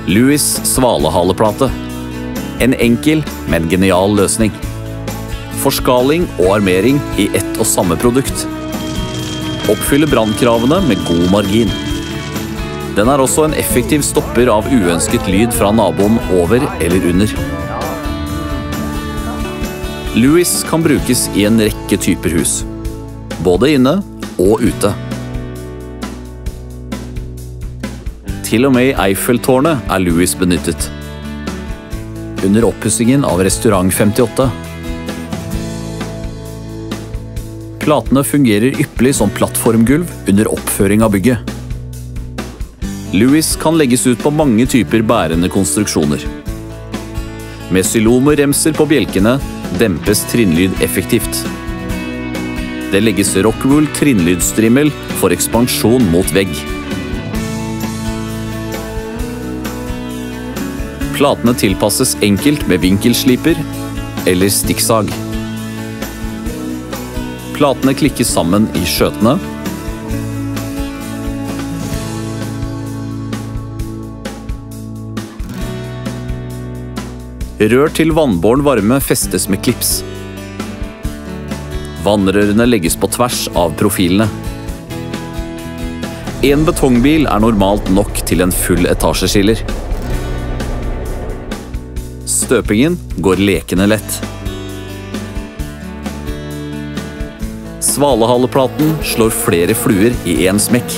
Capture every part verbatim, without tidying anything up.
Lewis svalehaleplate. En enkel, men genial løsning. Forskaling og armering i ett og samme produkt. Oppfyller brandkravene med god margin. Den er også en effektiv stopper av uønsket lyd fra naboen over eller under. Lewis kan brukes i en rekke typer hus, både inne og ute. Til og med i Eiffeltårnet er Lewis benyttet. Under oppussingen av restaurant femtiåtte. Platene fungerer ypperlig som plattformgulv under oppføring av bygget. Lewis kan legges ut på mange typer bærende konstruksjoner. Med xylomerremser på bjelkene dempes trinnlyd effektivt. Det legges Rockwool trinnlydstrimmel for ekspansjon mot vegg. Platene tilpasses enkelt med vinkelsliper eller stikksag. Platene klikkes sammen i skjøtene. Rør til vannbåren varme festes med klips. Vannrørene legges på tvers av profilene. En betongbil er normalt nok til en full etasjeskiller. Støpingen går lekende lett. Svalehaleplaten slår flere fluer i en smekk.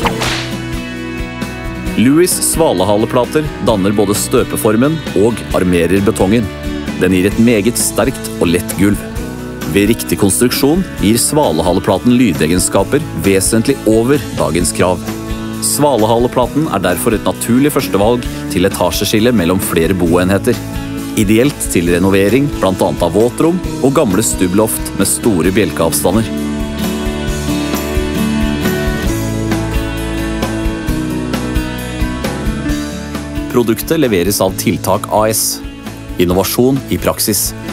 Lewis svalehaleplater danner både støpeformen og armerer betongen. Den gir et meget sterkt og lett gulv. Ved riktig konstruksjon gir svalehaleplaten lydegenskaper vesentlig over dagens krav. Svalehaleplaten er derfor et naturlig førstevalg til etasjeskille mellom flere boenheter. Ideelt til renovering, blant annet av våtrom og gamle stubbloft med store bjelkeavstander. Produktet leveres av Tiltak A S. Innovasjon i praksis.